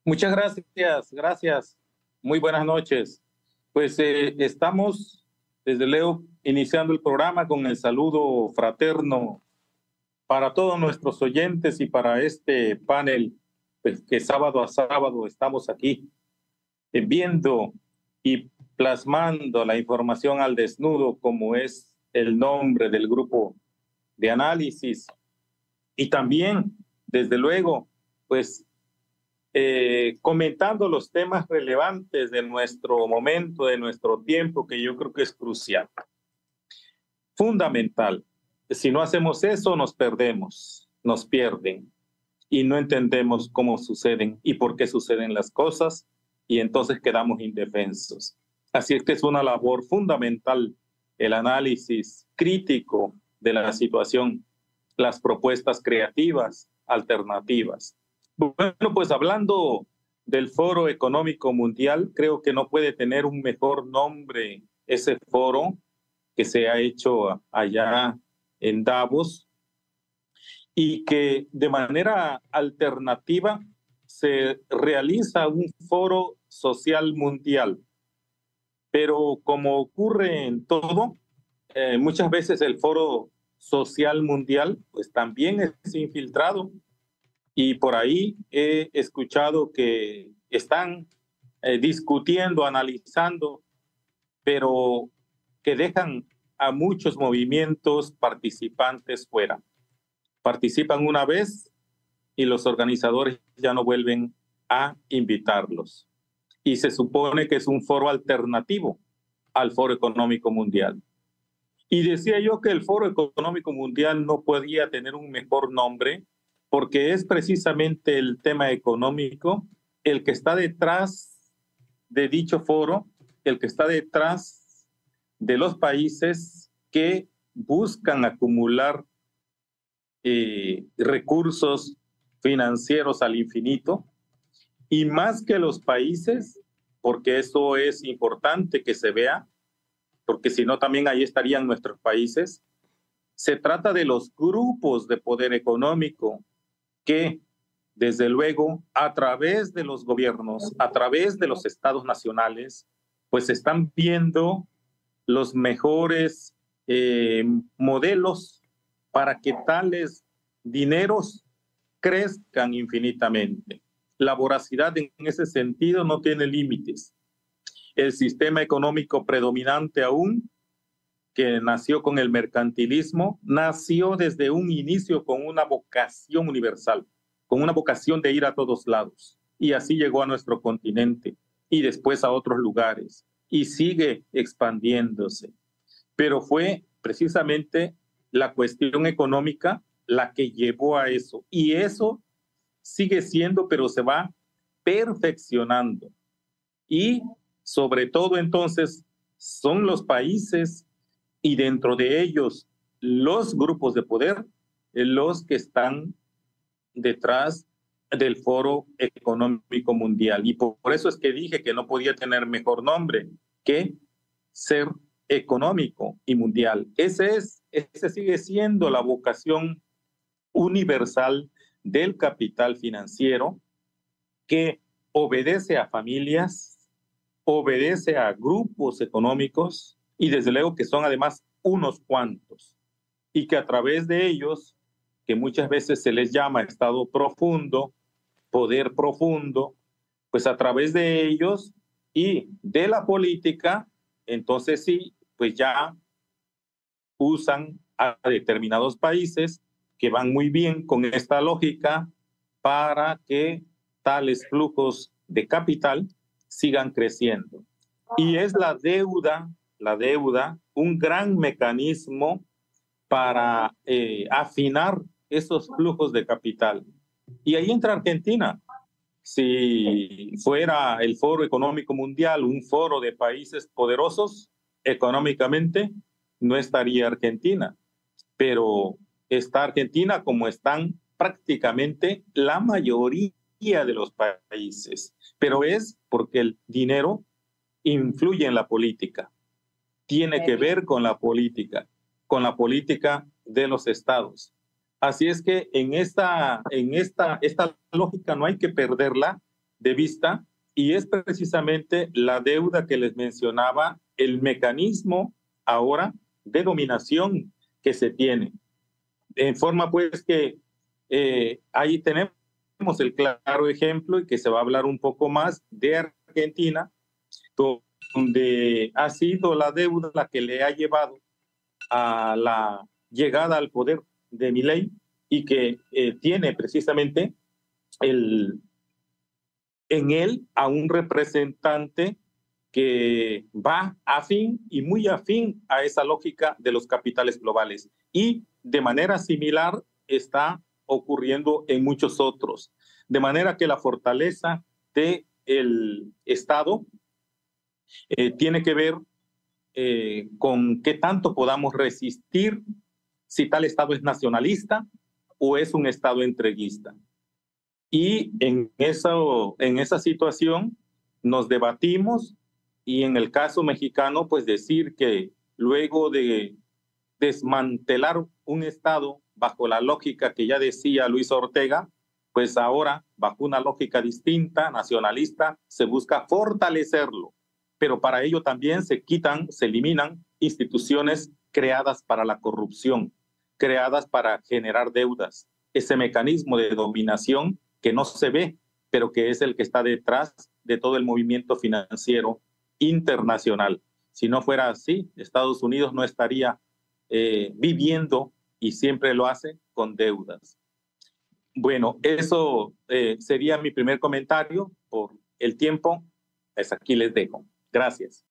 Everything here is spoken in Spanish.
Muchas gracias, gracias. Muy buenas noches. Pues estamos, desde Leo, iniciando el programa con el saludo fraterno para todos nuestros oyentes y para este panel, pues, que sábado a sábado estamos aquí viendo y plasmando la información al desnudo, como es el nombre del grupo de análisis. Y también, desde luego, pues comentando los temas relevantes de nuestro momento, de nuestro tiempo, que yo creo que es crucial, fundamental. Si no hacemos eso, nos perdemos, nos pierden y no entendemos cómo suceden y por qué suceden las cosas y entonces quedamos indefensos. Así es que es una labor fundamental el análisis crítico de la situación, las propuestas creativas, alternativas. Bueno, pues hablando del Foro Económico Mundial, creo que no puede tener un mejor nombre ese foro que se ha hecho allá en Davos y que de manera alternativa se realiza un foro social mundial. Pero como ocurre en todo, muchas veces el foro social mundial pues también es infiltrado y por ahí he escuchado que están discutiendo, analizando, pero que dejan a muchos movimientos participantes fuera. Participan una vez y los organizadores ya no vuelven a invitarlos. Y se supone que es un foro alternativo al Foro Económico Mundial. Y decía yo que el Foro Económico Mundial no podía tener un mejor nombre porque es precisamente el tema económico el que está detrás de dicho foro, el que está detrás de los países que buscan acumular recursos financieros al infinito y más que los países, porque eso es importante que se vea, porque si no también ahí estarían nuestros países. Se trata de los grupos de poder económico que, desde luego, a través de los gobiernos, a través de los estados nacionales, pues están viendo los mejores modelos para que tales dineros crezcan infinitamente. La voracidad en ese sentido no tiene límites. El sistema económico predominante aún, que nació con el mercantilismo, nació desde un inicio con una vocación universal, con una vocación de ir a todos lados. Y así llegó a nuestro continente y después a otros lugares y sigue expandiéndose. Pero fue precisamente la cuestión económica la que llevó a eso. Y eso sigue siendo, pero se va perfeccionando. Y sobre todo entonces son los países y dentro de ellos los grupos de poder los que están detrás del Foro Económico Mundial. Y por eso es que dije que no podía tener mejor nombre que ser económico y mundial. Ese sigue siendo la vocación universal del capital financiero que obedece a familias, obedece a grupos económicos y desde luego que son además unos cuantos y que a través de ellos, que muchas veces se les llama estado profundo, poder profundo, pues a través de ellos y de la política, entonces sí, pues ya usan a determinados países que van muy bien con esta lógica para que tales flujos de capital sigan creciendo. Y es la deuda, un gran mecanismo para afinar esos flujos de capital. Y ahí entra Argentina. Si fuera el Foro Económico Mundial un foro de países poderosos económicamente, no estaría Argentina, pero está Argentina como están prácticamente la mayoría de los países, pero es porque el dinero influye en la política, tiene que ver con la política de los estados. Así es que esta lógica no hay que perderla de vista, y es precisamente la deuda que les mencionaba, el mecanismo ahora de dominación que se tiene. En forma pues que ahí tenemos el claro ejemplo y que se va a hablar un poco más de Argentina, donde ha sido la deuda la que le ha llevado a la llegada al poder de Milei y que tiene precisamente en él a un representante que va afín y muy afín a esa lógica de los capitales globales. Y de manera similar está ocurriendo en muchos otros. De manera que la fortaleza del Estado tiene que ver con qué tanto podamos resistir si tal Estado es nacionalista o es un Estado entreguista. Y en esa situación nos debatimos y en el caso mexicano, pues decir que luego de desmantelar un Estado bajo la lógica que ya decía Luis Ortega, pues ahora, bajo una lógica distinta, nacionalista, se busca fortalecerlo. Pero para ello también se eliminan instituciones creadas para la corrupción, creadas para generar deudas. Ese mecanismo de dominación que no se ve, pero que es el que está detrás de todo el movimiento financiero internacional. Si no fuera así, Estados Unidos no estaría viviendo, y siempre lo hace, con deudas. Bueno, eso sería mi primer comentario. Por el tiempo, pues aquí les dejo. Gracias.